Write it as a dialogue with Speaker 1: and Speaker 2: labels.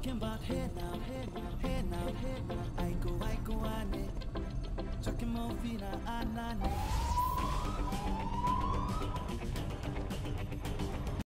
Speaker 1: talking about hey now, hey now, hey now, hey now. I go, ane. Talking more vina, anane.